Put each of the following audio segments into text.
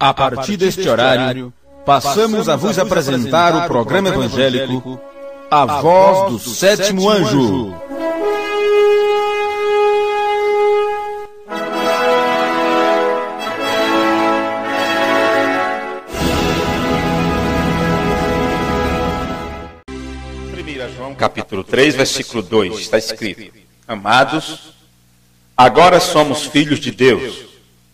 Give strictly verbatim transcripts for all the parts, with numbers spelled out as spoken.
A partir deste horário, passamos a vos apresentar o programa evangélico A Voz do Sétimo Anjo. primeiro João capítulo três, versículo dois, está escrito: Amados, agora somos filhos de Deus,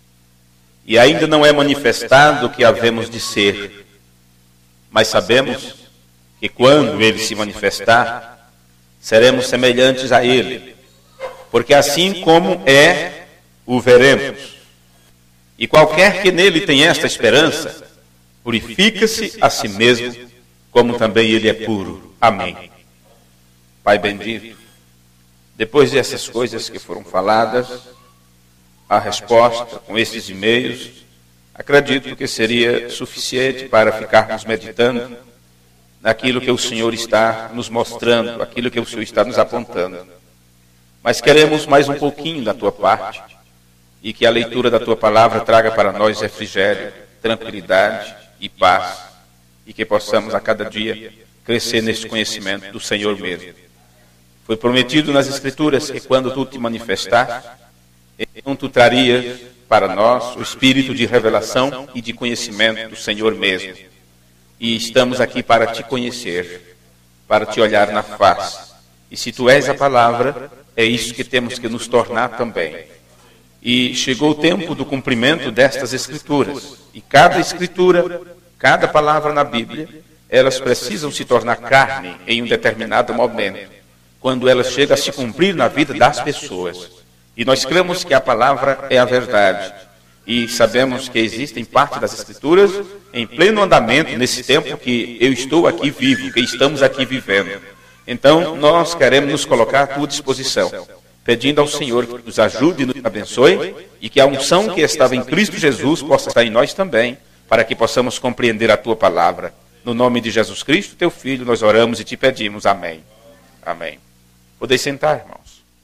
e ainda não é manifestado o que havemos de ser, mas sabemos que quando Ele se manifestar, seremos semelhantes a Ele, porque assim como é, o veremos. E qualquer que nele tenha esta esperança, purifica-se a si mesmo, como também Ele é puro. Amém. Pai bendito, depois dessas coisas que foram faladas, a resposta com esses e-mails, acredito que seria suficiente para ficarmos meditando naquilo que o Senhor está nos mostrando, aquilo que o Senhor está nos apontando. Mas queremos mais um pouquinho da Tua parte, e que a leitura da Tua palavra traga para nós refrigério, tranquilidade e paz, e que possamos a cada dia crescer neste conhecimento do Senhor mesmo. Foi prometido nas Escrituras que quando Tu te manifestar, então Tu trarias para nós o espírito de revelação e de conhecimento do Senhor mesmo. E estamos aqui para Te conhecer, para Te olhar na face. E se Tu és a palavra, é isso que temos que nos tornar também. E chegou o tempo do cumprimento destas Escrituras. E cada Escritura, cada palavra na Bíblia, elas precisam se tornar carne em um determinado momento, quando elas chegam a se cumprir na vida das pessoas. E nós cremos que a palavra é a verdade. E sabemos que existem parte das Escrituras em pleno andamento nesse tempo que eu estou aqui vivo, que estamos aqui vivendo. Então, nós queremos nos colocar à Tua disposição, pedindo ao Senhor que nos ajude e nos abençoe, e que a unção que estava em Cristo Jesus possa estar em nós também, para que possamos compreender a Tua palavra. No nome de Jesus Cristo, Teu Filho, nós oramos e Te pedimos. Amém. Amém. Podeis sentar, irmãos.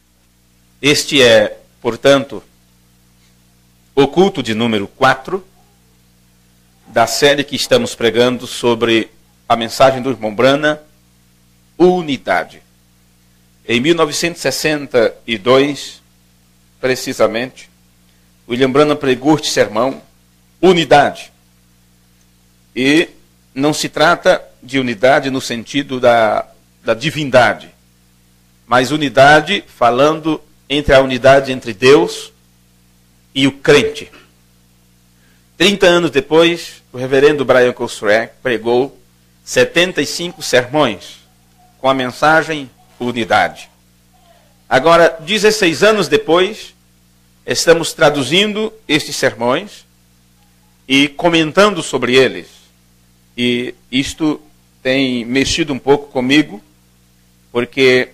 Este é, portanto, o culto de número quatro da série que estamos pregando sobre a mensagem do irmão Branham, Unidade. Em mil novecentos e sessenta e dois, precisamente, William Branham pregou este sermão, Unidade. E não se trata de unidade no sentido da, da divindade, mas unidade falando entre a unidade entre Deus e o crente. Trinta anos depois, o reverendo Brian Coswell pregou setenta e cinco sermões com a mensagem Unidade. Agora, dezesseis anos depois, estamos traduzindo estes sermões e comentando sobre eles. E isto tem mexido um pouco comigo, porque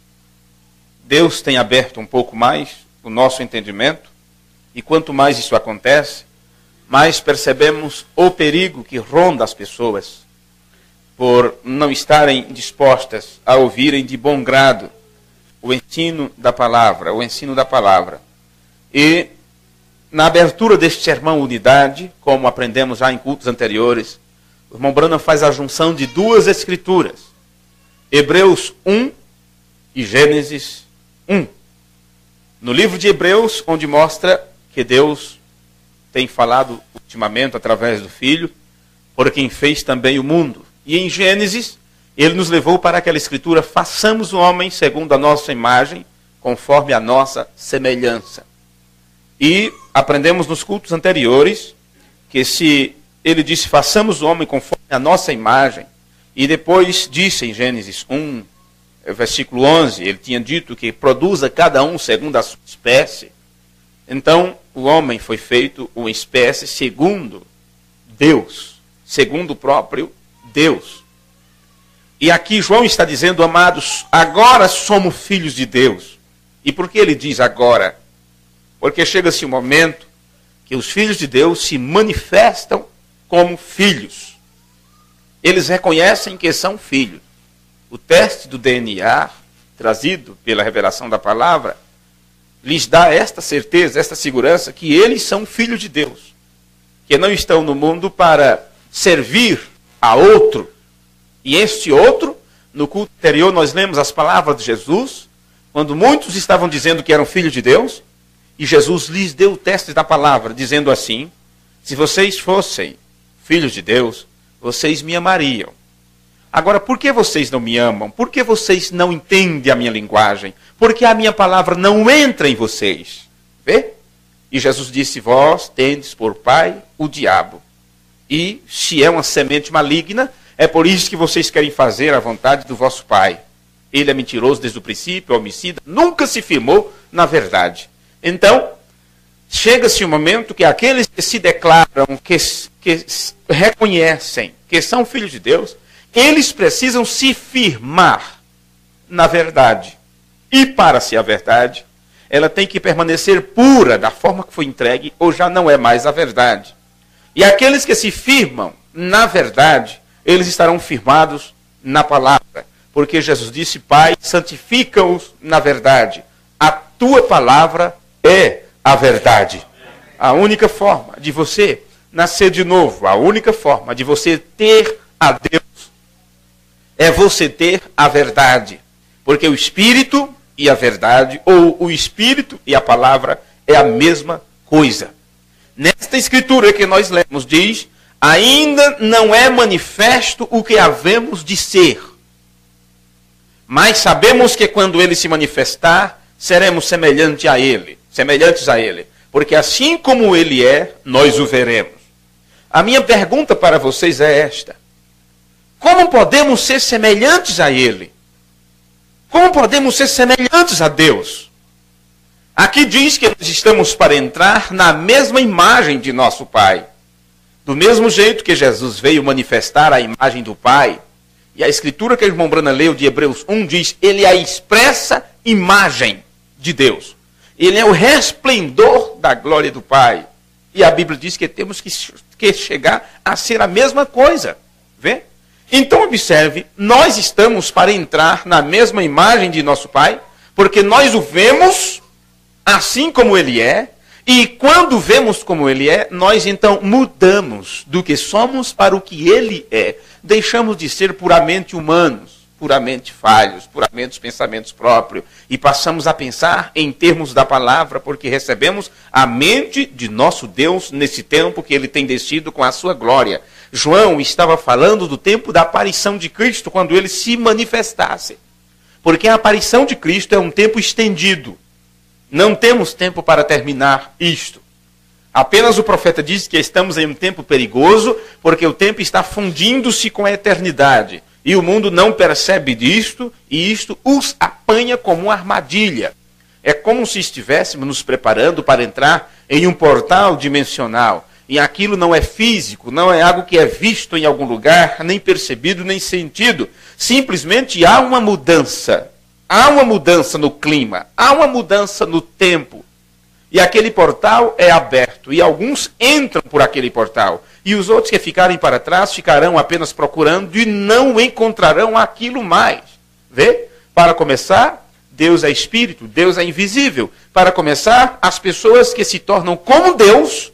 Deus tem aberto um pouco mais o nosso entendimento, e quanto mais isso acontece, mais percebemos o perigo que ronda as pessoas por não estarem dispostas a ouvirem de bom grado o ensino da palavra, o ensino da palavra. E na abertura deste sermão Unidade, como aprendemos já em cultos anteriores, o irmão Branham faz a junção de duas escrituras, Hebreus um e Gênesis um. No livro de Hebreus, onde mostra que Deus tem falado ultimamente através do Filho, por quem fez também o mundo. E em Gênesis, ele nos levou para aquela escritura: façamos o homem segundo a nossa imagem, conforme a nossa semelhança. E aprendemos nos cultos anteriores que se ele disse façamos o homem conforme a nossa imagem, e depois disse em Gênesis um, versículo onze, ele tinha dito que produza cada um segundo a sua espécie. Então, o homem foi feito uma espécie segundo Deus, segundo o próprio Deus. E aqui João está dizendo, amados, agora somos filhos de Deus. E por que ele diz agora? Porque chega-se um momento que os filhos de Deus se manifestam como filhos. Eles reconhecem que são filhos. O teste do D N A, trazido pela revelação da palavra, lhes dá esta certeza, esta segurança, que eles são filhos de Deus. que não estão no mundo para servir a outro. E este outro, no culto anterior nós lemos as palavras de Jesus, quando muitos estavam dizendo que eram filhos de Deus, e Jesus lhes deu o teste da palavra, dizendo assim: se vocês fossem filhos de Deus, vocês me amariam. Agora, por que vocês não me amam? Por que vocês não entendem a minha linguagem? Por que a minha palavra não entra em vocês? Vê? E Jesus disse: vós tendes por pai o diabo. E se é uma semente maligna, é por isso que vocês querem fazer a vontade do vosso pai. Ele é mentiroso desde o princípio, é homicida, nunca se firmou na verdade. Então, chega-se um momento que aqueles que se declaram, que, que reconhecem que são filhos de Deus, eles precisam se firmar na verdade. E para ser a verdade, ela tem que permanecer pura da forma que foi entregue, ou já não é mais a verdade. E aqueles que se firmam na verdade, eles estarão firmados na palavra. Porque Jesus disse: Pai, santifica-os na verdade. A tua palavra é a verdade. A única forma de você nascer de novo, a única forma de você ter a Deus, é você ter a verdade. Porque o Espírito e a verdade, ou o Espírito e a palavra, é a mesma coisa. Nesta escritura que nós lemos, diz: ainda não é manifesto o que havemos de ser, mas sabemos que quando ele se manifestar, seremos semelhante a ele, semelhantes a ele. Porque assim como ele é, nós o veremos. A minha pergunta para vocês é esta: como podemos ser semelhantes a ele? Como podemos ser semelhantes a Deus? Aqui diz que nós estamos para entrar na mesma imagem de nosso Pai. Do mesmo jeito que Jesus veio manifestar a imagem do Pai, e a escritura que o irmão Brana leu de Hebreus um diz: ele é a expressa imagem de Deus. Ele é o resplendor da glória do Pai. E a Bíblia diz que temos que, que chegar a ser a mesma coisa. Vê? Então observe, nós estamos para entrar na mesma imagem de nosso Pai, porque nós o vemos assim como ele é, e quando vemos como ele é, nós então mudamos do que somos para o que ele é. Deixamos de ser puramente humanos, puramente falhos, puramente pensamentos próprios, e passamos a pensar em termos da palavra, porque recebemos a mente de nosso Deus nesse tempo que ele tem descido com a sua glória. João estava falando do tempo da aparição de Cristo, quando ele se manifestasse. Porque a aparição de Cristo é um tempo estendido. Não temos tempo para terminar isto. Apenas o profeta diz que estamos em um tempo perigoso, porque o tempo está fundindo-se com a eternidade. E o mundo não percebe disto, e isto os apanha como uma armadilha. É como se estivéssemos nos preparando para entrar em um portal dimensional. E aquilo não é físico, não é algo que é visto em algum lugar, nem percebido, nem sentido. Simplesmente há uma mudança. Há uma mudança no clima, há uma mudança no tempo. E aquele portal é aberto, e alguns entram por aquele portal. E os outros que ficarem para trás ficarão apenas procurando e não encontrarão aquilo mais. Vê? Para começar, Deus é espírito, Deus é invisível. Para começar, as pessoas que se tornam como Deus,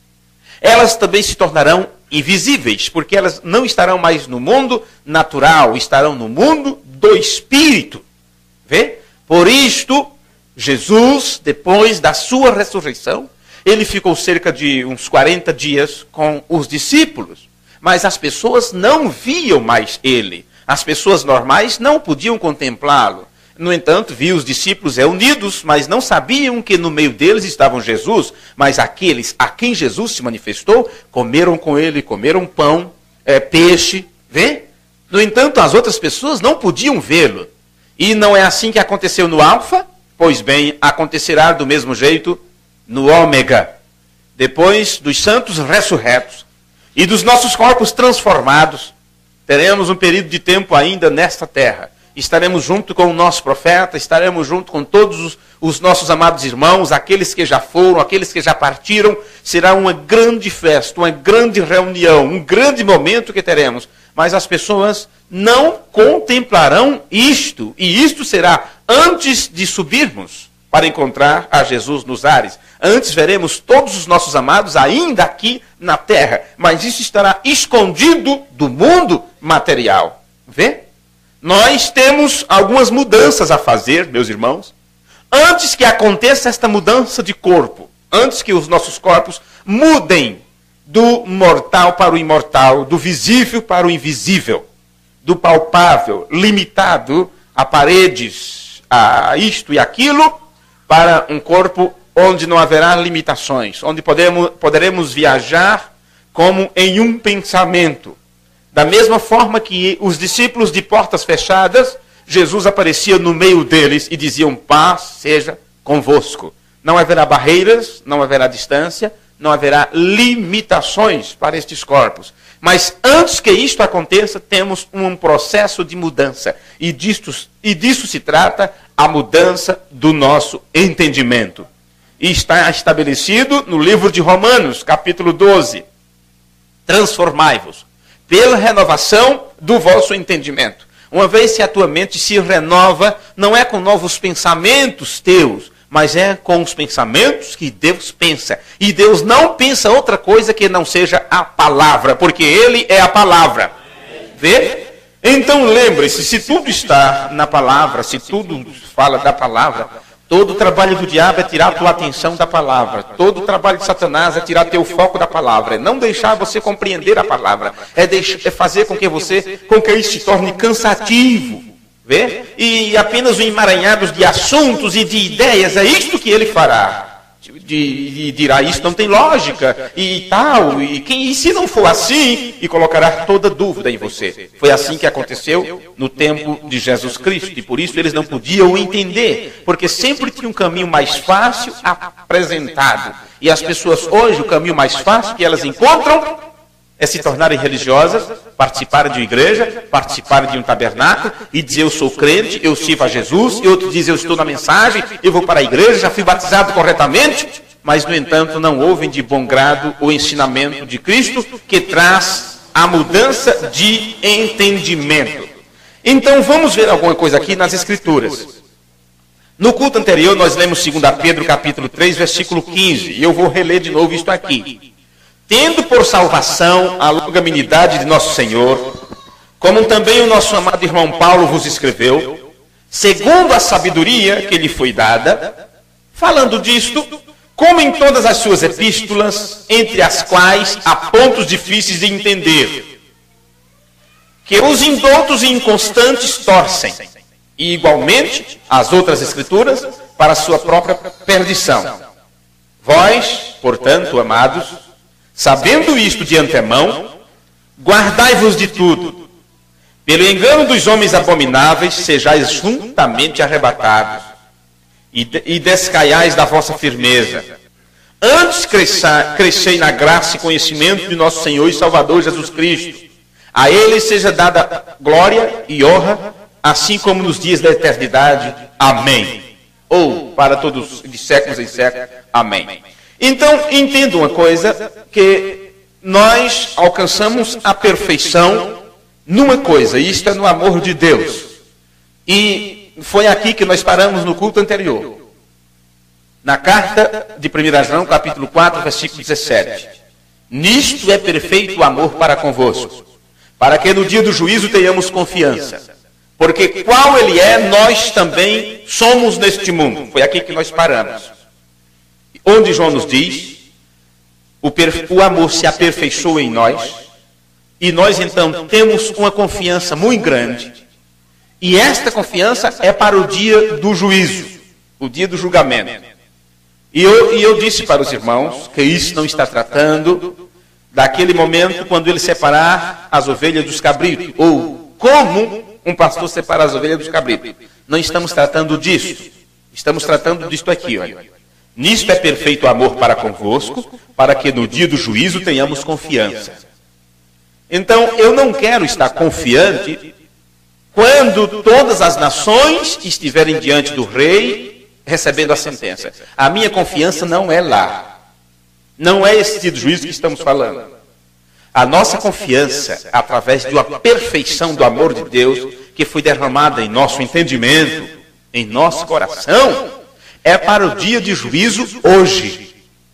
elas também se tornarão invisíveis, porque elas não estarão mais no mundo natural, estarão no mundo do espírito. Vê? Por isto, Jesus, depois da sua ressurreição, ele ficou cerca de uns quarenta dias com os discípulos. Mas as pessoas não viam mais ele. As pessoas normais não podiam contemplá-lo. No entanto, viam os discípulos reunidos, mas não sabiam que no meio deles estavam Jesus. Mas aqueles a quem Jesus se manifestou, comeram com ele, comeram pão, é, peixe. Vê? No entanto, as outras pessoas não podiam vê-lo. E não é assim que aconteceu no Alfa? Pois bem, acontecerá do mesmo jeito no Ômega. Depois dos santos ressurretos e dos nossos corpos transformados, teremos um período de tempo ainda nesta terra. Estaremos junto com o nosso profeta, estaremos junto com todos os, os nossos amados irmãos, aqueles que já foram, aqueles que já partiram. Será uma grande festa, uma grande reunião, um grande momento que teremos. Mas as pessoas não contemplarão isto. E isto será antes de subirmos para encontrar a Jesus nos ares. Antes veremos todos os nossos amados ainda aqui na terra, mas isso estará escondido do mundo material. Vê? Nós temos algumas mudanças a fazer, meus irmãos, antes que aconteça esta mudança de corpo, antes que os nossos corpos mudem do mortal para o imortal, do visível para o invisível, do palpável, limitado a paredes, a isto e aquilo, para um corpo onde não haverá limitações, onde podemos, poderemos viajar como em um pensamento. Da mesma forma que os discípulos de portas fechadas, Jesus aparecia no meio deles e diziam: paz seja convosco. Não haverá barreiras, não haverá distância, não haverá limitações para estes corpos. Mas antes que isto aconteça, temos um processo de mudança. E disso, e disso se trata a mudança do nosso entendimento. E está estabelecido no livro de Romanos, capítulo doze. Transformai-vos pela renovação do vosso entendimento. Uma vez que a tua mente se renova, não é com novos pensamentos teus, mas é com os pensamentos que Deus pensa. E Deus não pensa outra coisa que não seja a palavra, porque Ele é a palavra. Vê? Então lembre-se, se tudo está na palavra, se tudo fala da palavra, todo o trabalho do diabo é tirar a tua atenção da palavra. Todo o trabalho de Satanás é tirar teu foco da palavra. É não deixar você compreender a palavra. É, deixar, é fazer com que você, com que isso se torne cansativo. Vê? E apenas um emaranhado de assuntos e de ideias, é isto que ele fará. De, de, dirá, isso não tem lógica, e tal, e, quem, e se não for assim, e colocará toda dúvida em você. Foi assim que aconteceu no tempo de Jesus Cristo, e por isso eles não podiam entender, porque sempre tinha um caminho mais fácil apresentado. E as pessoas hoje, o caminho mais fácil que elas encontram é se tornarem religiosas, participarem de uma igreja, participarem de um tabernáculo e dizer: eu sou crente, eu sirvo a Jesus. E outro diz: eu estou na mensagem, eu vou para a igreja, já fui batizado corretamente. Mas, no entanto, não ouvem de bom grado o ensinamento de Cristo, que traz a mudança de entendimento. Então, vamos ver alguma coisa aqui nas Escrituras. No culto anterior, nós lemos dois Pedro capítulo três, versículo quinze. E eu vou reler de novo isto aqui. Tendo por salvação a longanimidade de nosso Senhor, como também o nosso amado irmão Paulo vos escreveu, segundo a sabedoria que lhe foi dada, falando disto, como em todas as suas epístolas, entre as quais há pontos difíceis de entender, que os indoutos e inconstantes torcem, e igualmente as outras escrituras, para a sua própria perdição. Vós, portanto, amados, sabendo isto de antemão, guardai-vos de tudo. Pelo engano dos homens abomináveis, sejais juntamente arrebatados, e, e descaiais da vossa firmeza. Antes cresça, crescei na graça e conhecimento de nosso Senhor e Salvador Jesus Cristo. A Ele seja dada glória e honra, assim como nos dias da eternidade. Amém. Ou para todos de séculos em séculos. Amém. Então, entenda uma coisa, que nós alcançamos a perfeição numa coisa, e isto é no amor de Deus. E foi aqui que nós paramos no culto anterior. Na carta de primeira João, capítulo quatro, versículo dezessete. Nisto é perfeito o amor para convosco, para que no dia do juízo tenhamos confiança. Porque qual ele é, nós também somos neste mundo. Foi aqui que nós paramos. Onde João nos diz, o, o amor se aperfeiçoa em nós, e nós então temos uma confiança muito grande, e esta confiança é para o dia do juízo, o dia do julgamento. E eu, e eu disse para os irmãos que isso não está tratando daquele momento quando ele separar as ovelhas dos cabritos, ou como um pastor separa as ovelhas dos cabritos. Não estamos tratando disso, estamos tratando disto aqui, olha. Nisto é perfeito o amor para convosco, para que no dia do juízo tenhamos confiança. Então, eu não quero estar confiante quando todas as nações estiverem diante do rei, recebendo a sentença. A minha confiança não é lá. Não é esse dia do juízo que estamos falando. A nossa confiança, através de uma perfeição do amor de Deus, que foi derramada em nosso entendimento, em nosso coração, é para o dia de juízo hoje.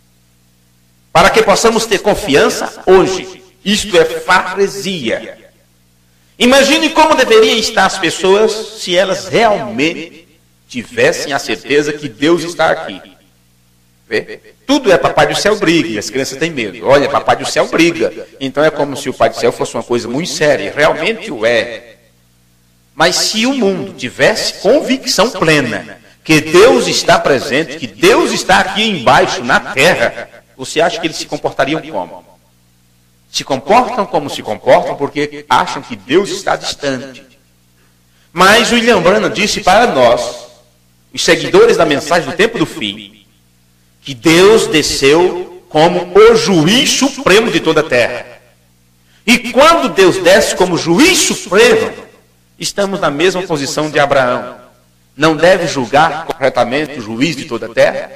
Para que possamos ter confiança hoje. Isto é faresia. Imagine como deveriam estar as pessoas se elas realmente tivessem a certeza que Deus está aqui. Vê? Tudo é papai do céu briga, e as crianças têm medo. Olha, papai do céu briga. Então é como se o pai do céu fosse uma coisa muito séria. Realmente o é. Mas se o mundo tivesse convicção plena que Deus está presente, que Deus está aqui embaixo, na terra, você acha que eles se comportariam como? Se comportam como se comportam porque acham que Deus está distante. Mas William Branham disse para nós, os seguidores da mensagem do tempo do fim, que Deus desceu como o juiz supremo de toda a terra. E quando Deus desce como juiz supremo, estamos na mesma posição de Abraão. Não deve julgar corretamente o juiz de toda a terra?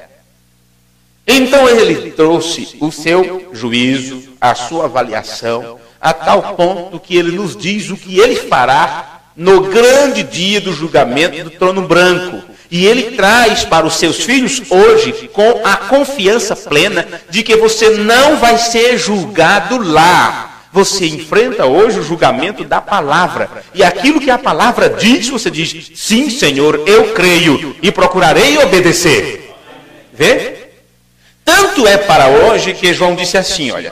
Então ele trouxe o seu juízo, a sua avaliação, a tal ponto que ele nos diz o que ele fará no grande dia do julgamento do trono branco. E ele traz para os seus filhos hoje com a confiança plena de que você não vai ser julgado lá. Você enfrenta hoje o julgamento da palavra. E aquilo que a palavra diz, você diz, sim, Senhor, eu creio e procurarei obedecer. Vê? Tanto é para hoje que João disse assim, olha,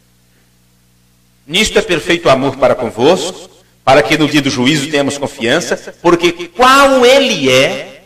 nisto é perfeito amor para convosco, para que no dia do juízo tenhamos confiança, porque qual ele é,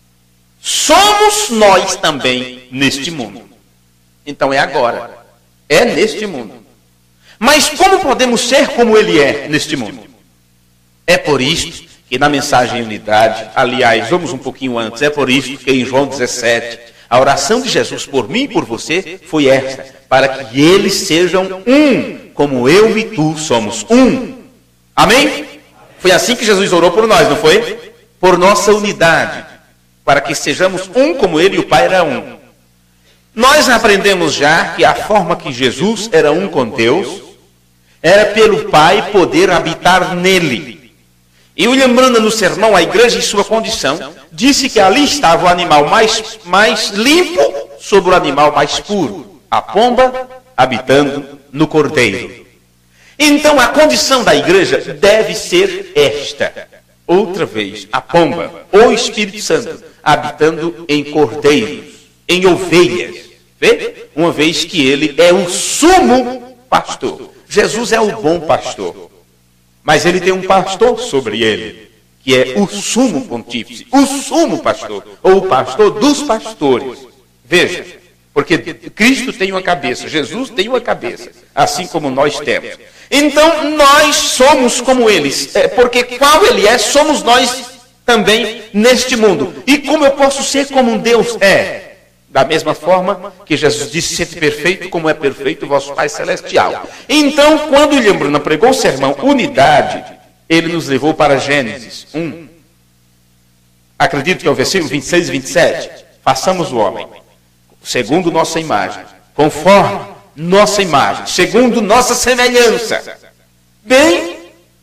somos nós também neste mundo. Então é agora, é neste mundo. Mas como podemos ser como ele é neste mundo? É por isto que na mensagem em unidade, aliás, vamos um pouquinho antes, é por isto que em João dezessete, a oração de Jesus por mim e por você foi esta, para que eles sejam um, como eu e tu somos um. Amém? Foi assim que Jesus orou por nós, não foi? Por nossa unidade, para que sejamos um como ele e o Pai era um. Nós aprendemos já que a forma que Jesus era um com Deus, era pelo Pai poder habitar nele. E William Branham, no sermão A Igreja em Sua Condição, disse que ali estava o animal mais, mais limpo sobre o animal mais puro, a pomba habitando no cordeiro. Então a condição da igreja deve ser esta. Outra vez, a pomba, o Espírito Santo, habitando em cordeiros, em ovelhas. Vê? Uma vez que ele é o sumo pastor. Jesus é o bom pastor. Mas ele tem um pastor sobre ele, que é o sumo pontífice, o sumo pastor, ou o pastor dos pastores. Veja, porque Cristo tem uma cabeça, Jesus tem uma cabeça, assim como nós temos. Então, nós somos como eles, porque qual ele é, somos nós também neste mundo. E como eu posso ser como um Deus é? Da mesma forma que Jesus disse, sede perfeito como é perfeito o vosso Pai Celestial. Então, quando William Branham pregou o sermão Unidade, ele nos levou para Gênesis um. Acredito que é o versículo vinte e seis e vinte e sete. Façamos o homem, segundo nossa imagem, conforme nossa imagem, segundo nossa semelhança. Bem,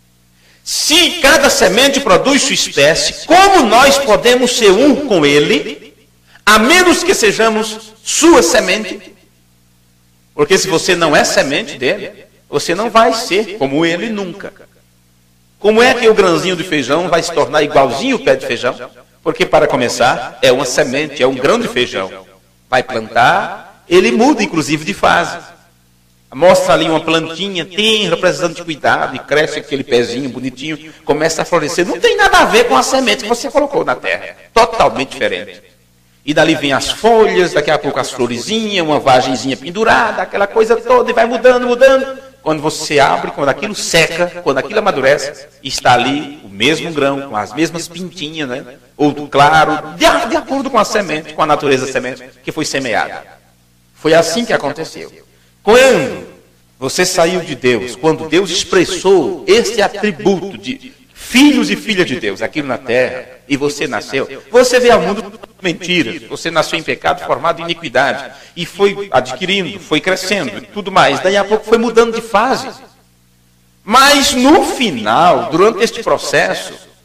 se cada semente produz sua espécie, como nós podemos ser um com ele, a menos que sejamos sua semente? Porque se você não é semente dele, você não vai ser como ele nunca. Como é que o grãozinho de feijão vai se tornar igualzinho o pé de feijão? Porque, para começar, é uma semente, é um grão de feijão. Vai plantar, ele muda, inclusive, de fase. Mostra ali uma plantinha, tenra, precisando de cuidado, e cresce aquele pezinho bonitinho, começa a florescer. Não tem nada a ver com a semente que você colocou na terra. Totalmente diferente. E dali vem as folhas, daqui a pouco as florezinhas, uma vagenzinha pendurada, aquela coisa toda, e vai mudando, mudando. Quando você abre, quando aquilo seca, quando aquilo amadurece, está ali o mesmo grão, com as mesmas pintinhas, né? Ou claro, de, de acordo com a semente, com a natureza da semente que foi semeada. Foi assim que aconteceu. Quando você saiu de Deus, quando Deus expressou este atributo de filhos e filhas de Deus aqui na terra, e você nasceu, você veio ao mundo mentiras, você nasceu em pecado, formado em iniquidade, e foi adquirindo, foi crescendo, e tudo mais, daí a pouco foi mudando de fase. Mas no final, durante este processo,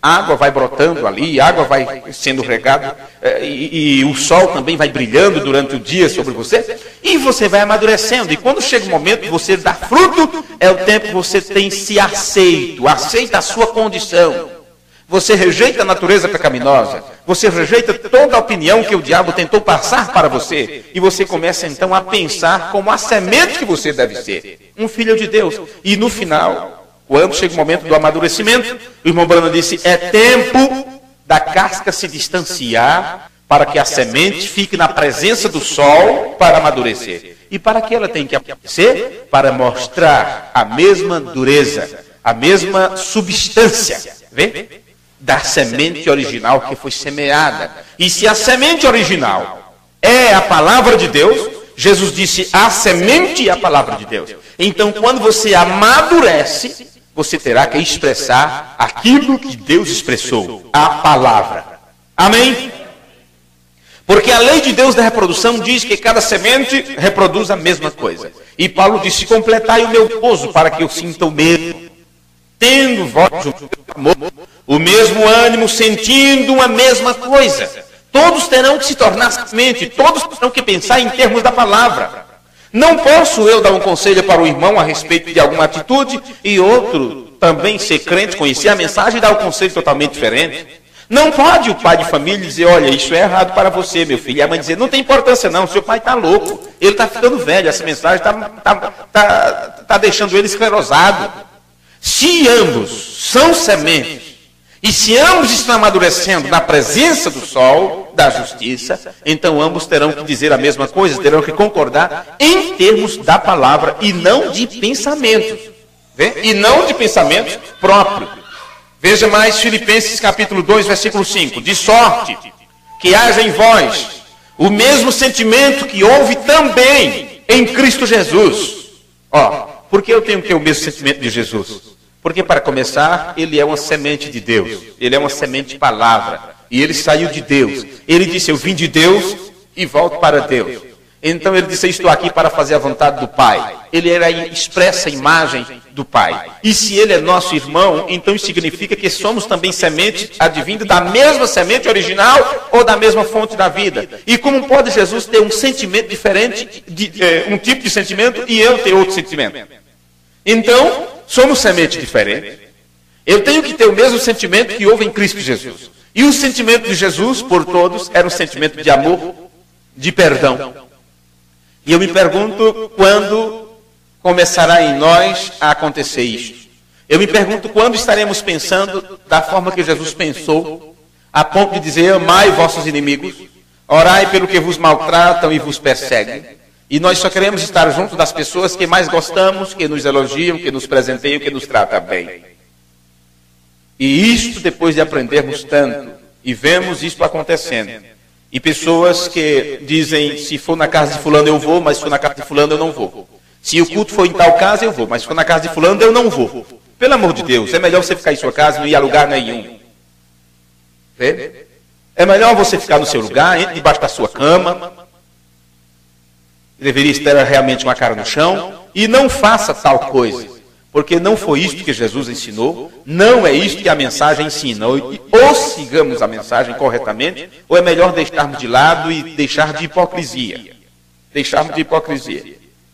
a água vai brotando ali, a água vai sendo regada, e, e o sol também vai brilhando durante o dia sobre você, e você vai amadurecendo. E quando chega o momento de você dar fruto, é o tempo que você tem se aceito, aceita a sua condição. Você rejeita a natureza pecaminosa, você rejeita toda a opinião que o diabo tentou passar para você, e você começa então a pensar como a semente que você deve ser, um filho de Deus. E no final, quando chega o momento do amadurecimento, o irmão Branham disse, é tempo da casca se distanciar para que a semente fique na presença do sol para amadurecer. E para que ela tem que aparecer? Para mostrar a mesma dureza, a mesma substância, vê? Da semente original que foi semeada. E se a semente original é a palavra de Deus, Jesus disse, a semente é a palavra de Deus. Então, quando você amadurece, você terá que expressar aquilo que Deus expressou, a palavra. Amém? Porque a lei de Deus da reprodução diz que cada semente reproduz a mesma coisa. E Paulo disse, completai o meu gozo para que eu sinta o mesmo. Tendo vós o mesmo amor, o mesmo ânimo, sentindo a mesma coisa. Todos terão que se tornar semente, todos terão que pensar em termos da palavra. Não posso eu dar um conselho para o irmão a respeito de alguma atitude e outro também ser crente, conhecer a mensagem e dar um conselho totalmente diferente. Não pode o pai de família dizer, olha, isso é errado para você, meu filho. E a mãe dizer, não tem importância não, seu pai está louco, ele está ficando velho, essa mensagem está tá, tá, tá deixando ele esclerosado. Se ambos são sementes, e se ambos estão amadurecendo na presença do sol, da justiça, então ambos terão que dizer a mesma coisa, terão que concordar em termos da palavra e não de pensamentos. Vê? E não de pensamentos próprios. Veja mais Filipenses capítulo dois, versículo cinco. De sorte que haja em vós o mesmo sentimento que houve também em Cristo Jesus. Ó, por que eu tenho que ter o mesmo sentimento de Jesus? Porque, para começar, ele é uma semente de Deus. Ele é uma semente de palavra. E ele saiu de Deus. Ele disse, eu vim de Deus e volto para Deus. Então ele disse, estou aqui para fazer a vontade do Pai. Ele era a expressa imagem do Pai. E se ele é nosso irmão, então isso significa que somos também sementes advindas da mesma semente original ou da mesma fonte da vida. E como pode Jesus ter um sentimento diferente, de, é, um tipo de sentimento, e eu ter outro sentimento? Então, somos semente diferente. Eu tenho que ter o mesmo sentimento que houve em Cristo Jesus. E o sentimento de Jesus, por todos, era um sentimento de amor, de perdão. E eu me pergunto quando começará em nós a acontecer isto. Eu me pergunto quando estaremos pensando da forma que Jesus pensou, a ponto de dizer, amai vossos inimigos, orai pelo que vos maltratam e vos perseguem. E nós só queremos estar junto das pessoas que mais gostamos, que nos elogiam, que nos presenteiam, que nos tratam bem. E isto depois de aprendermos tanto, e vemos isto acontecendo. E pessoas que dizem, se for na casa de fulano eu vou, mas se for na casa de fulano eu não vou. Se o culto for em tal casa eu vou, mas se for na casa de fulano eu não vou. Pelo amor de Deus, é melhor você ficar em sua casa e não ir a lugar nenhum. Vê? É melhor você ficar no seu lugar, entre debaixo da sua cama. Deveria estar realmente com a cara no chão. E não faça tal coisa. Porque não foi isto que Jesus ensinou. Não é isto que a mensagem ensina. Ou, ou sigamos a mensagem corretamente, ou é melhor deixarmos de lado e deixar de hipocrisia. Deixarmos de hipocrisia.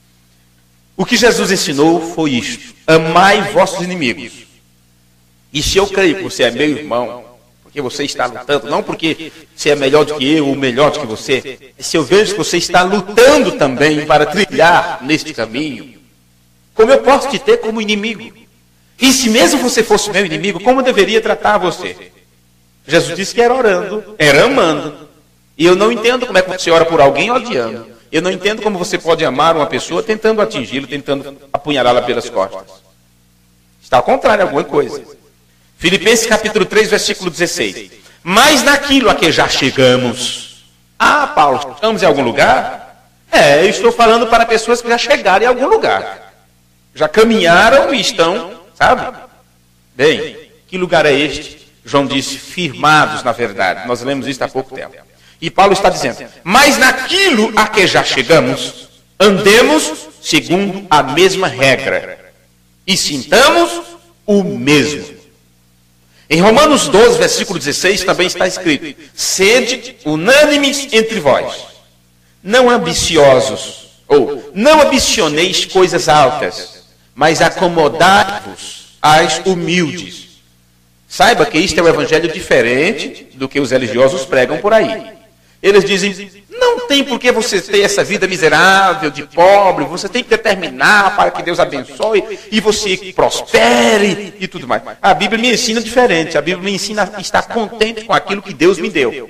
O que Jesus ensinou foi isto. Amai vossos inimigos. E se eu creio que você é meu irmão, porque você está lutando, não porque você é melhor do que eu ou melhor do que você, se eu vejo que você está lutando também para trilhar neste caminho, como eu posso te ter como inimigo? E se mesmo você fosse meu inimigo, como eu deveria tratar você? Jesus disse que era orando, era amando. E eu não entendo como é que você ora por alguém odiando. Eu não entendo como você pode amar uma pessoa tentando atingi-lo, tentando apunhalá-la pelas costas. Está ao contrário, alguma coisa. Filipenses capítulo três, versículo dezesseis. Mas naquilo a que já chegamos. Ah, Paulo, estamos em algum lugar? É, eu estou falando para pessoas que já chegaram em algum lugar. Já caminharam e estão, sabe? Bem, que lugar é este? João disse, firmados na verdade. Nós lemos isso há pouco tempo. E Paulo está dizendo, mas naquilo a que já chegamos, andemos segundo a mesma regra. E sintamos o mesmo. Em Romanos doze, versículo dezesseis, também está escrito: sede unânimes entre vós, não ambiciosos, ou não ambicioneis coisas altas, mas acomodai-vos às humildes. Saiba que isto é um evangelho diferente do que os religiosos pregam por aí. Eles dizem: não tem por que você ter essa vida miserável, de pobre, você tem que determinar para que Deus abençoe e você prospere e tudo mais. A Bíblia me ensina diferente, a Bíblia me ensina a estar contente com aquilo que Deus me deu.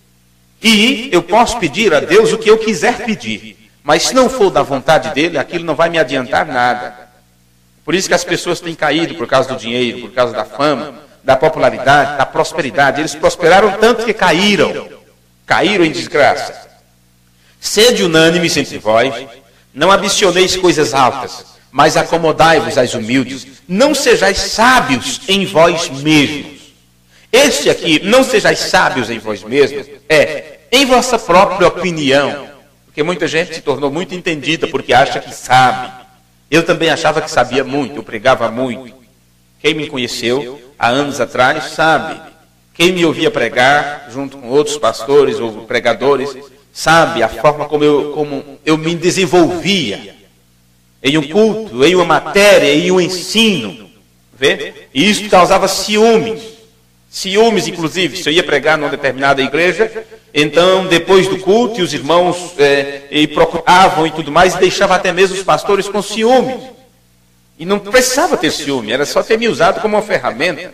E eu posso pedir a Deus o que eu quiser pedir, mas se não for da vontade dele, aquilo não vai me adiantar nada. Por isso que as pessoas têm caído por causa do dinheiro, por causa da fama, da popularidade, da prosperidade. Eles prosperaram tanto que caíram, caíram em desgraça. Sede unânimes entre vós, não ambicioneis coisas altas, mas acomodai-vos às humildes. Não sejais sábios em vós mesmos. Este aqui, não sejais sábios em vós mesmos, é em vossa própria opinião. Porque muita gente se tornou muito entendida porque acha que sabe. Eu também achava que sabia muito, eu pregava muito. Quem me conheceu há anos atrás sabe. Quem me ouvia pregar, junto com outros pastores ou pregadores, sabe a forma como eu, como eu me desenvolvia em um culto, em uma matéria, em um ensino. Vê? E isso causava ciúmes. Ciúmes, inclusive, se eu ia pregar numa determinada igreja, então, depois do culto, os irmãos é, e procuravam e tudo mais, e deixavam até mesmo os pastores com ciúmes. E não precisava ter ciúme, era só ter me usado como uma ferramenta.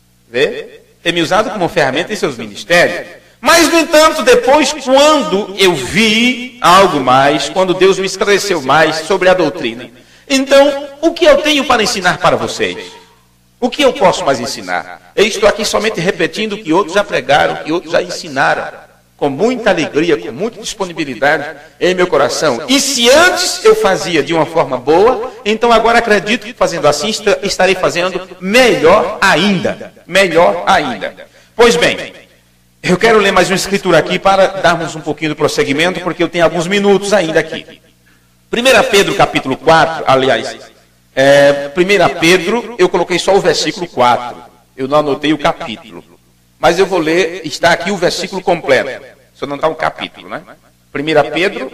Vê? Ter me usado como uma ferramenta em seus ministérios. Mas, no entanto, depois, quando eu vi algo mais, quando Deus me esclareceu mais sobre a doutrina, então, o que eu tenho para ensinar para vocês? O que eu posso mais ensinar? Eu estou aqui somente repetindo o que outros já pregaram, o que outros já ensinaram, com muita alegria, com muita disponibilidade em meu coração. E se antes eu fazia de uma forma boa, então agora acredito que fazendo assim estarei fazendo melhor ainda. Melhor ainda. Pois bem, eu quero ler mais uma escritura aqui para darmos um pouquinho do prosseguimento, porque eu tenho alguns minutos ainda aqui. primeira Pedro capítulo quatro, aliás, é, primeira Pedro, eu coloquei só o versículo quatro, eu não anotei o capítulo. Mas eu vou ler, está aqui o versículo completo, só não está o capítulo, né? primeira Pedro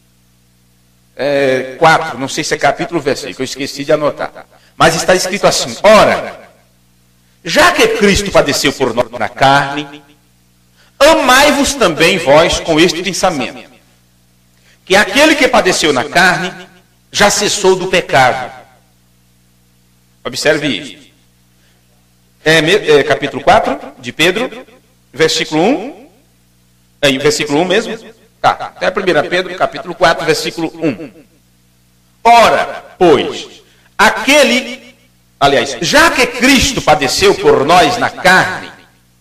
é, quatro, não sei se é capítulo ou versículo, eu esqueci de anotar. Mas está escrito assim: ora, já que Cristo padeceu por nós na carne, amai-vos também vós com este pensamento, que aquele que padeceu na carne já cessou do pecado. Observe isso. É, é, capítulo quatro de Pedro, versículo um. É, versículo um mesmo? Tá, é primeira Pedro, capítulo quatro, versículo um. Ora, pois, aquele, aliás, já que Cristo padeceu por nós na carne,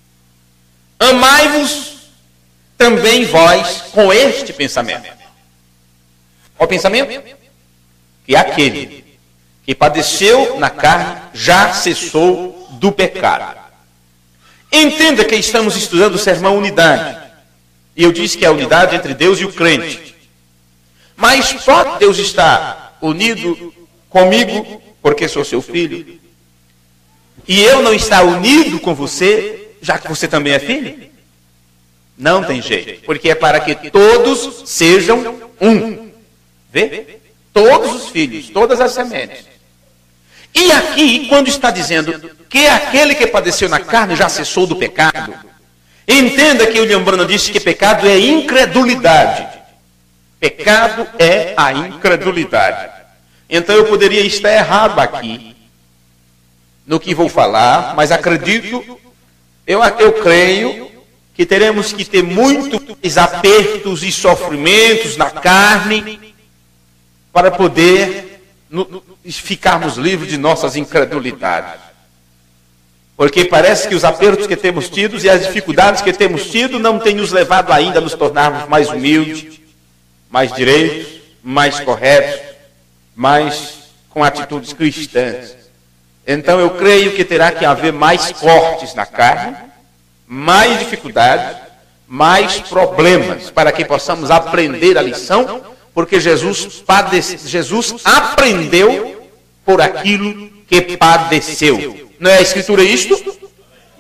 amai-vos também vós com este pensamento. Qual pensamento? Que aquele que padeceu na carne já cessou do pecado. Entenda que estamos estudando o sermão unidade. E eu disse que é a unidade entre Deus e o crente. Mas pode Deus estar unido comigo, porque sou seu filho, e eu não estar unido com você, já que você também é filho? Não tem jeito, porque é para que todos sejam um. Vê? Todos os filhos, todas as sementes. E aqui, quando está dizendo que aquele que padeceu na carne já cessou do pecado, entenda que o William Branham disse que pecado é incredulidade. Pecado é a incredulidade. Então eu poderia estar errado aqui no que vou falar, mas acredito, eu, eu creio que teremos que ter muitos apertos e sofrimentos na carne para poder no, ficarmos livres de nossas incredulidades. Porque parece que os apertos que temos tido e as dificuldades que temos tido não têm nos levado ainda a nos tornarmos mais humildes, mais direitos, mais corretos, mais com atitudes cristãs. Então eu creio que terá que haver mais cortes na carne, mais dificuldades, mais problemas, para que possamos aprender a lição, porque Jesus, padece, Jesus aprendeu por aquilo que padeceu. Não é a Escritura isto?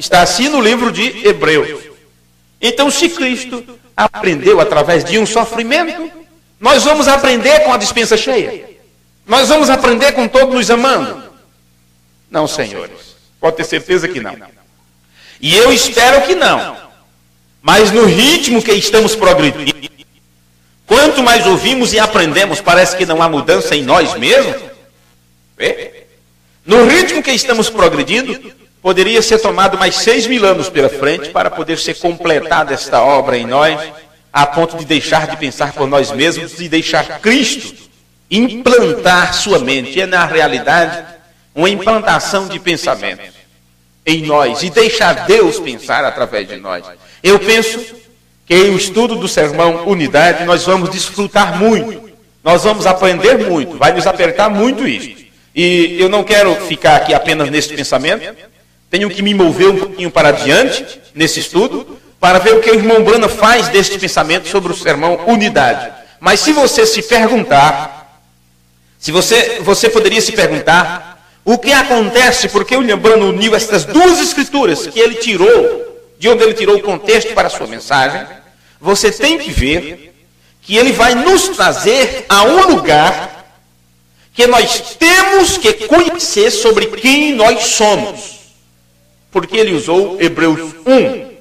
Está assim no livro de Hebreus. Então, se Cristo aprendeu através de um sofrimento, nós vamos aprender com a dispensa cheia. Nós vamos aprender com todos nos amando. Não, senhores. Pode ter certeza que não. E eu espero que não. Mas no ritmo que estamos progredindo, quanto mais ouvimos e aprendemos, parece que não há mudança em nós mesmos. Vê? No ritmo que estamos progredindo, poderia ser tomado mais seis mil anos pela frente para poder ser completada esta obra em nós, a ponto de deixar de pensar por nós mesmos e deixar Cristo implantar sua mente. É, na realidade, uma implantação de pensamento em nós e deixar Deus pensar através de nós. Eu penso que o estudo do sermão Unidade nós vamos desfrutar muito, nós vamos aprender muito, vai nos apertar muito isso. E eu não quero ficar aqui apenas nesse pensamento, tenho que me mover um pouquinho para adiante nesse estudo, para ver o que o irmão Brana faz deste pensamento sobre o sermão Unidade. Mas se você se perguntar, se você, você poderia se perguntar, o que acontece, porque o William Brana uniu estas duas escrituras que ele tirou, de onde ele tirou o contexto para a sua mensagem, você tem que ver que ele vai nos trazer a um lugar que nós temos que conhecer sobre quem nós somos. Porque ele usou Hebreus um.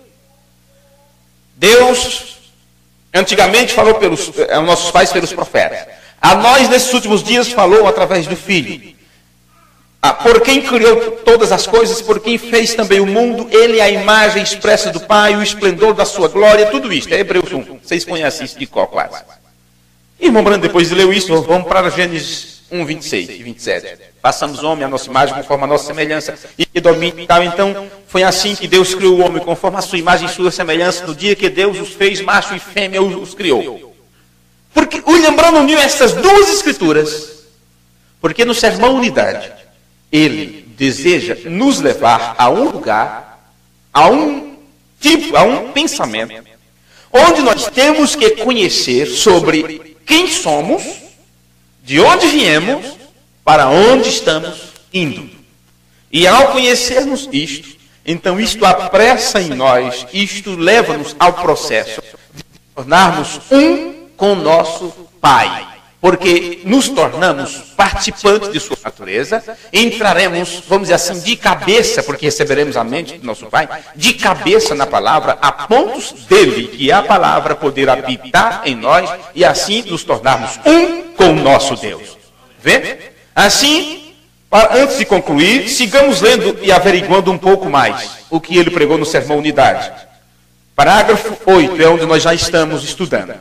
Deus, antigamente falou pelos aos nossos pais pelos profetas. A nós, nesses últimos dias, falou através do Filho. Ah, por quem criou todas as coisas, por quem fez também o mundo, ele é a imagem expressa do Pai, o esplendor da sua glória, tudo isso. É Hebreus um. Vocês conhecem isso de cor quase. Irmão Brando, depois de ler isso, vamos para Gênesis um, vinte e seis e vinte e sete. Passamos o homem à nossa imagem, conforme a nossa semelhança, e que domine e tal. Então, foi assim que Deus criou o homem, conforme a sua imagem e sua semelhança, no dia que Deus os fez, macho e fêmea, os criou. Porque William Brando uniu essas duas escrituras, porque no sermão Unidade, ele deseja nos levar a um lugar, a um tipo, a um pensamento, onde nós temos que conhecer sobre quem somos, de onde viemos, para onde estamos indo. E ao conhecermos isto, então isto apressa em nós, isto leva-nos ao processo de tornarmos um com o nosso Pai. Porque nos tornamos participantes de sua natureza, entraremos, vamos dizer assim, de cabeça, porque receberemos a mente do nosso Pai, de cabeça na palavra, a pontos dele, que é a palavra, poder habitar em nós, e assim nos tornarmos um com o nosso Deus. Vê? Assim, antes de concluir, sigamos lendo e averiguando um pouco mais o que ele pregou no sermão Unidade. Parágrafo oito é onde nós já estamos estudando.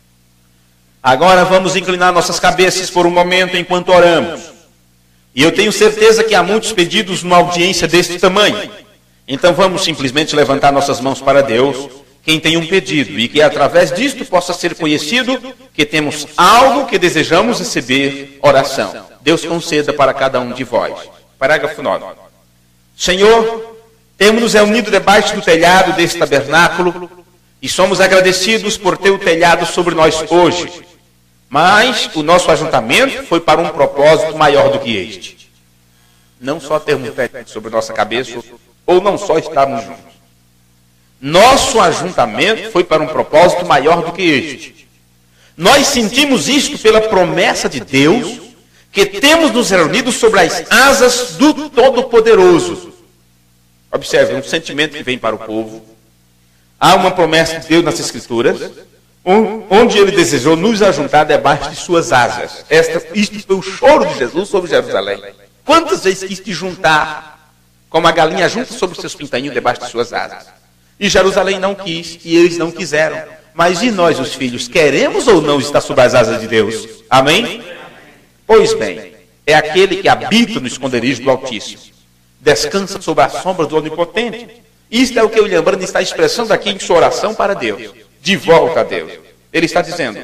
Agora vamos inclinar nossas cabeças por um momento enquanto oramos. E eu tenho certeza que há muitos pedidos numa audiência deste tamanho. Então vamos simplesmente levantar nossas mãos para Deus, quem tem um pedido, e que através disto possa ser conhecido que temos algo que desejamos receber, oração. Deus conceda para cada um de vós. Parágrafo nove. Senhor, temos-nos reunido debaixo do telhado deste tabernáculo e somos agradecidos por ter o telhado sobre nós hoje. Mas o nosso ajuntamento foi para um propósito maior do que este. Não só termos um telhado sobre nossa cabeça, ou não só estarmos juntos. Nosso ajuntamento foi para um propósito maior do que este. Nós sentimos isto pela promessa de Deus, que temos nos reunido sobre as asas do Todo-Poderoso. Observe, um sentimento que vem para o povo. Há uma promessa de Deus nas Escrituras, onde ele desejou nos ajuntar debaixo de suas asas. Esta, isto foi o choro de Jesus sobre Jerusalém. Quantas vezes quis te juntar, como a galinha junta sobre seus pintainhos debaixo de suas asas? E Jerusalém não quis, e eles não quiseram. Mas e nós, os filhos, queremos ou não estar sob as asas de Deus? Amém? Pois bem, é aquele que habita no esconderijo do Altíssimo. Descansa sob a sombra do Onipotente. Isto é o que o William Brando está expressando aqui em sua oração para Deus. De volta a Deus. Ele está dizendo,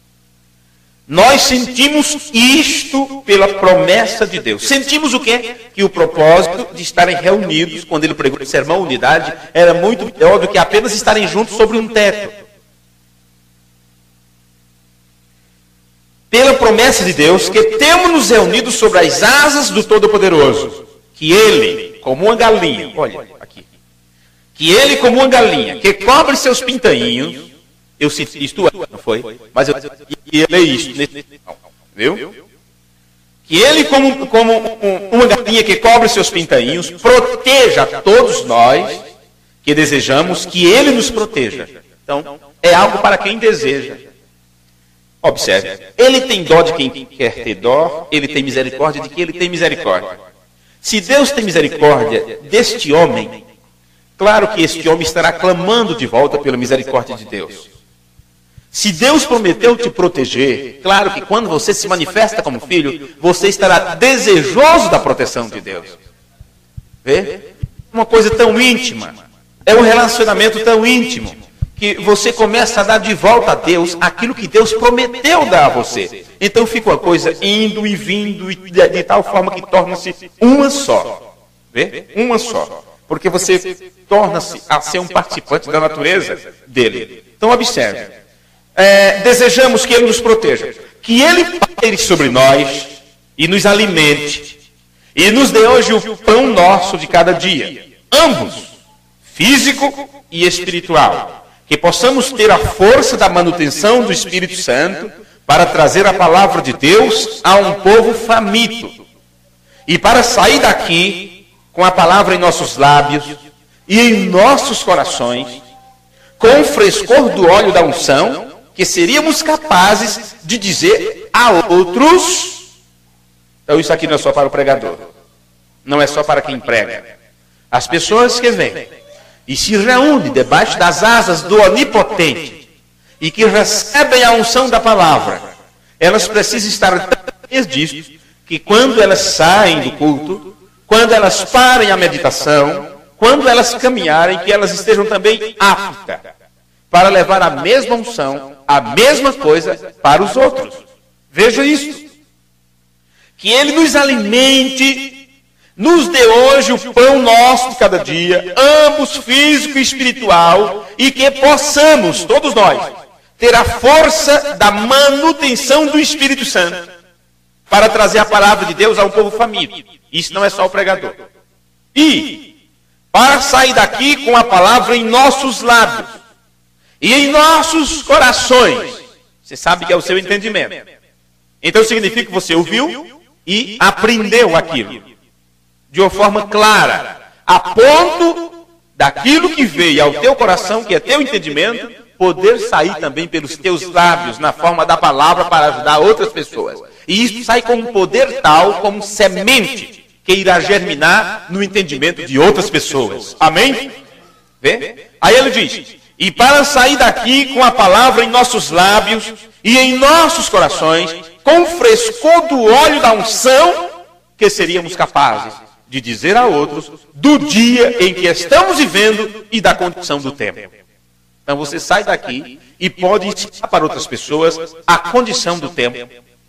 nós sentimos isto pela promessa de Deus. Sentimos o quê? Que o propósito de estarem reunidos, quando ele pregou o sermão Unidade, era muito melhor do que apenas estarem juntos sobre um teto. Pela promessa de Deus, que temos nos reunidos sobre as asas do Todo-Poderoso, que ele, como uma galinha, olha aqui, que ele, como uma galinha, que cobre seus pintainhos, eu citei isto, não foi? Mas eu ia ler isto, viu? Que ele, como, como uma galinha que cobre seus pintainhos, proteja todos nós que desejamos que ele nos proteja. Então, é algo para quem deseja. Observe, ele tem dó de quem quer ter dó, ele tem misericórdia de quem ele tem misericórdia. Se Deus tem misericórdia deste homem, claro que este homem estará clamando de volta pela misericórdia de Deus. Se Deus prometeu te proteger, claro que quando você se manifesta como filho, você estará desejoso da proteção de Deus. Vê? Uma coisa tão íntima, é um relacionamento tão íntimo, que você começa a dar de volta a Deus aquilo que Deus prometeu dar a você. Então fica uma coisa indo e vindo, de, de tal forma que torna-se uma só. Vê? Uma só. Porque você torna-se a ser um participante da natureza dele. Então observe. É, desejamos que ele nos proteja, que ele paire sobre nós e nos alimente, e nos dê hoje o pão nosso de cada dia, ambos, físico e espiritual, que possamos ter a força da manutenção do Espírito Santo para trazer a palavra de Deus a um povo faminto, e para sair daqui com a palavra em nossos lábios e em nossos corações, com o frescor do óleo da unção, que seríamos capazes de dizer a outros. Então isso aqui não é só para o pregador, não é só para quem prega. As pessoas que vêm e se reúnem debaixo das asas do Onipotente e que recebem a unção da palavra, elas precisam estar tão cheias disso, que quando elas saem do culto, quando elas parem a meditação, quando elas caminharem, que elas estejam também aptas para levar a mesma unção, a mesma coisa para os outros. Veja isso. Que ele nos alimente, nos dê hoje o pão nosso de cada dia, ambos físico e espiritual, e que possamos, todos nós, ter a força da manutenção do Espírito Santo para trazer a palavra de Deus a um povo faminto. Isso não é só o pregador. E para sair daqui com a palavra em nossos lábios e em nossos corações. Você sabe que é o seu entendimento. Então significa que você ouviu e aprendeu aquilo de uma forma clara, a ponto daquilo que veio ao teu coração, que é teu entendimento, poder sair também pelos teus lábios na forma da palavra para ajudar outras pessoas. E isso sai com um poder tal como semente que irá germinar no entendimento de outras pessoas. Amém? Vê? Aí ele diz: e para sair daqui com a palavra em nossos lábios e em nossos corações, com o frescor do óleo da unção, que seríamos capazes de dizer a outros do dia em que estamos vivendo e da condição do tempo. Então você sai daqui e pode ensinar para outras pessoas a condição do tempo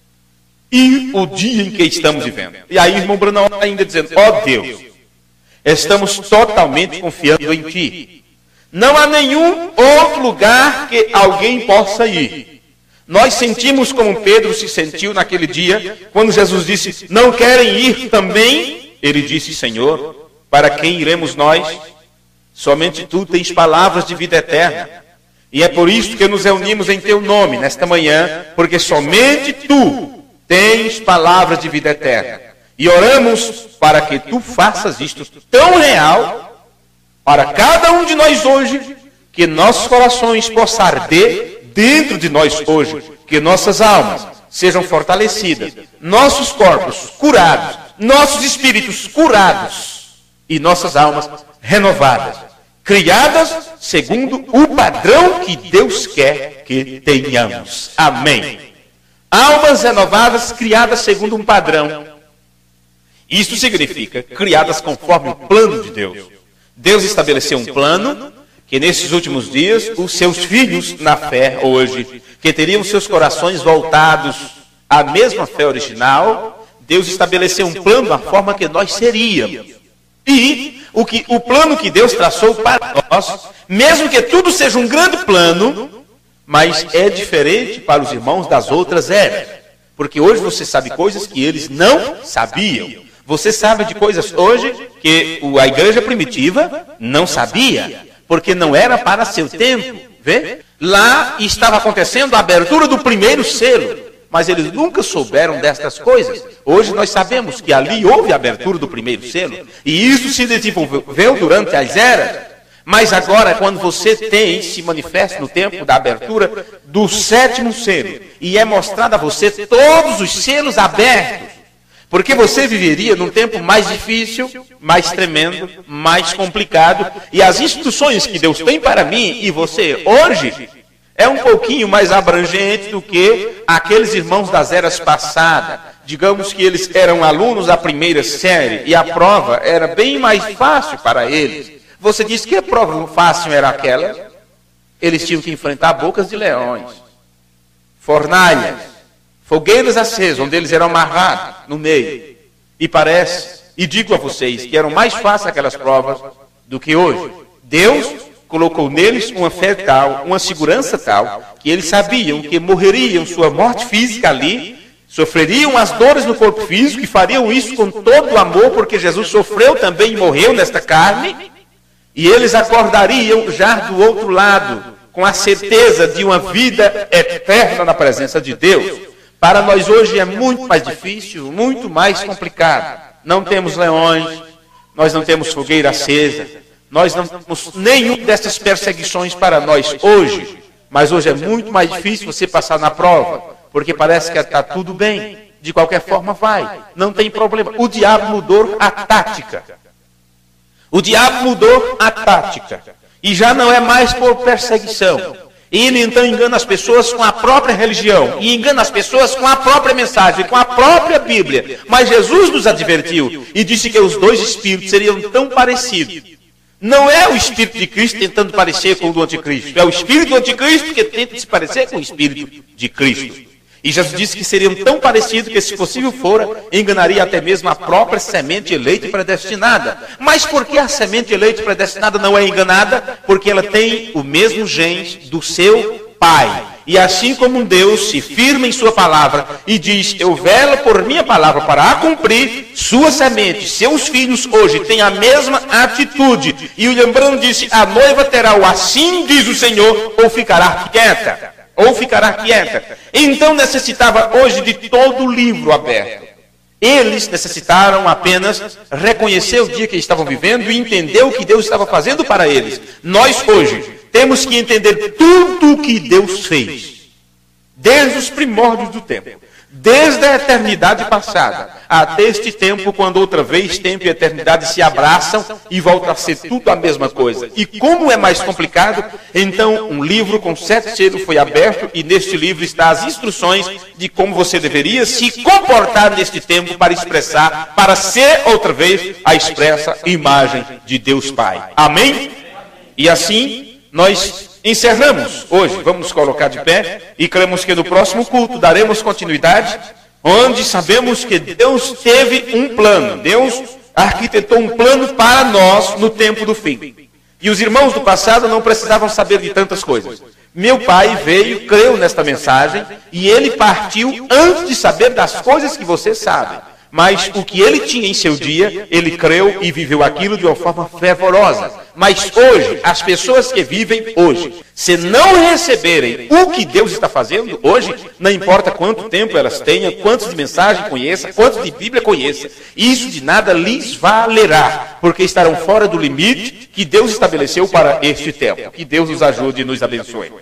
e o dia em que estamos vivendo. E aí o irmão Bruno está ainda dizendo: ó oh Deus, estamos totalmente confiando em Ti. Não há nenhum outro lugar que alguém possa ir. Nós sentimos como Pedro se sentiu naquele dia, quando Jesus disse: não querem ir também? Ele disse: Senhor, para quem iremos nós? Somente Tu tens palavras de vida eterna. E é por isso que nos reunimos em Teu nome nesta manhã, porque somente Tu tens palavras de vida eterna. E oramos para que Tu faças isto tão real para cada um de nós hoje, que nossos corações possam arder dentro de nós hoje, que nossas almas sejam fortalecidas, nossos corpos curados, nossos espíritos curados e nossas almas renovadas, criadas segundo o padrão que Deus quer que tenhamos. Amém. Almas renovadas, criadas segundo um padrão. Isso significa criadas conforme o plano de Deus. Deus estabeleceu um plano que nesses últimos dias os seus filhos na fé hoje, que teriam seus corações voltados à mesma fé original, Deus estabeleceu um plano da forma que nós seríamos. E o, que, o plano que Deus traçou para nós, mesmo que tudo seja um grande plano, mas é diferente para os irmãos das outras eras. Porque hoje você sabe coisas que eles não sabiam. Você sabe de coisas hoje que a igreja primitiva não sabia, porque não era para seu tempo. Vê? Lá estava acontecendo a abertura do primeiro selo, mas eles nunca souberam destas coisas. Hoje nós sabemos que ali houve a abertura do primeiro selo, e isso se desenvolveu durante as eras. Mas agora, quando você tem, se manifesta no tempo da abertura do sétimo selo, e é mostrado a você todos os selos abertos, porque você viveria num tempo mais difícil, mais tremendo, mais complicado, e as instruções que Deus tem para mim e você hoje é um pouquinho mais abrangente do que aqueles irmãos das eras passadas. Digamos que eles eram alunos da primeira série e a prova era bem mais fácil para eles. Você disse que a prova fácil era aquela? Eles tinham que enfrentar bocas de leões, fornalhas, fogueiras acesas, onde eles eram amarrados no meio. E parece, e digo a vocês, que eram mais fáceis aquelas provas do que hoje. Deus colocou neles uma fé tal, uma segurança tal, que eles sabiam que morreriam sua morte física ali, sofreriam as dores no corpo físico, e fariam isso com todo o amor, porque Jesus sofreu também e morreu nesta carne, e eles acordariam já do outro lado, com a certeza de uma vida eterna na presença de Deus. Para nós hoje é muito mais difícil, muito mais complicado. Não temos leões, nós não temos fogueira acesa, nós não temos nenhuma dessas perseguições para nós hoje. Mas hoje é muito mais difícil você passar na prova, porque parece que está tudo bem. De qualquer forma vai, não tem problema. O diabo mudou a tática. O diabo mudou a tática. E já não é mais por perseguição. Ele então engana as pessoas com a própria religião, e engana as pessoas com a própria mensagem, com a própria Bíblia. Mas Jesus nos advertiu e disse que os dois espíritos seriam tão parecidos. Não é o espírito de Cristo tentando parecer com o do anticristo, é o espírito do anticristo que tenta se parecer com o espírito de Cristo. E Jesus disse que seriam tão parecidos que, se possível fora, enganaria até mesmo a própria semente eleita e predestinada. Mas por que a semente eleita e predestinada não é enganada? Porque ela tem o mesmo genes do seu pai. E assim como Deus se firma em sua palavra e diz, eu velo por minha palavra para a cumprir, sua semente, seus filhos hoje têm a mesma atitude. E o William disse, a noiva terá o assim diz o Senhor, ou ficará quieta. Ou ficará quieta. Então necessitava hoje de todo o livro aberto. Eles necessitaram apenas reconhecer o dia que estavam vivendo e entender o que Deus estava fazendo para eles. Nós hoje temos que entender tudo o que Deus fez. Desde os primórdios do tempo. Desde a eternidade passada até este tempo, quando outra vez tempo e eternidade se abraçam e volta a ser tudo a mesma coisa. E como é mais complicado, então um livro com sete selos foi aberto, e neste livro está as instruções de como você deveria se comportar neste tempo para expressar, para ser outra vez a expressa imagem de Deus Pai. Amém? E assim nós encerramos hoje, vamos colocar de pé, e cremos que no próximo culto daremos continuidade, onde sabemos que Deus teve um plano, Deus arquitetou um plano para nós no tempo do fim. E os irmãos do passado não precisavam saber de tantas coisas. Meu pai veio, creu nesta mensagem, e ele partiu antes de saber das coisas que você sabe. Mas o que ele tinha em seu dia, ele creu e viveu aquilo de uma forma fervorosa. Mas hoje, as pessoas que vivem hoje, se não receberem o que Deus está fazendo hoje, não importa quanto tempo elas tenham, quantos de mensagem conheçam, quantos de Bíblia conheçam, isso de nada lhes valerá, porque estarão fora do limite que Deus estabeleceu para este tempo. Que Deus nos ajude e nos abençoe.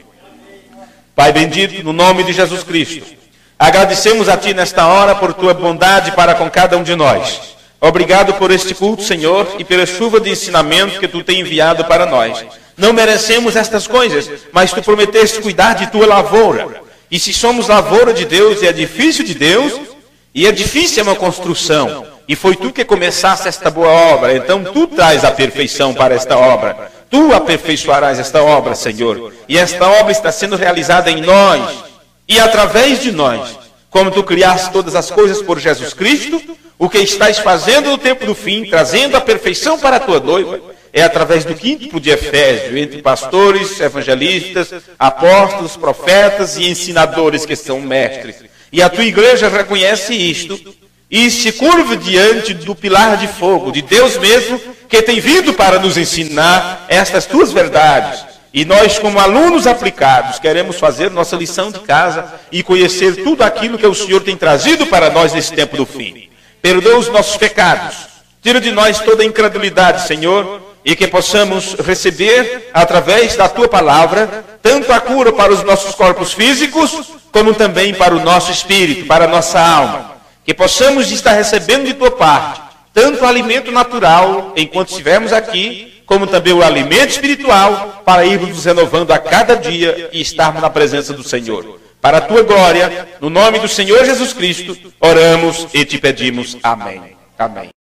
Pai bendito, no nome de Jesus Cristo, agradecemos a Ti nesta hora por Tua bondade para com cada um de nós. Obrigado por este culto, Senhor, e pela chuva de ensinamento que Tu tem enviado para nós. Não merecemos estas coisas, mas Tu prometeste cuidar de Tua lavoura. E se somos lavoura de Deus, e é difícil de Deus, e é difícil uma construção, e foi Tu que começaste esta boa obra, então Tu traz a perfeição para esta obra. Tu aperfeiçoarás esta obra, Senhor, e esta obra está sendo realizada em nós, e através de nós, como Tu criaste todas as coisas por Jesus Cristo, o que estás fazendo no tempo do fim, trazendo a perfeição para a Tua noiva, é através do quíntuplo de Efésio, entre pastores, evangelistas, apóstolos, profetas e ensinadores que são mestres. E a Tua igreja reconhece isto, e se curva diante do pilar de fogo, de Deus mesmo, que tem vindo para nos ensinar estas tuas verdades. E nós, como alunos aplicados, queremos fazer nossa lição de casa e conhecer tudo aquilo que o Senhor tem trazido para nós nesse tempo do fim. Perdoa os nossos pecados, tira de nós toda a incredulidade, Senhor, e que possamos receber, através da Tua palavra, tanto a cura para os nossos corpos físicos, como também para o nosso espírito, para a nossa alma. Que possamos estar recebendo de Tua parte, tanto o alimento natural, enquanto estivermos aqui, como também o alimento espiritual, para irmos nos renovando a cada dia e estarmos na presença do Senhor. Para a Tua glória, no nome do Senhor Jesus Cristo, oramos e te pedimos. Amém. Amém.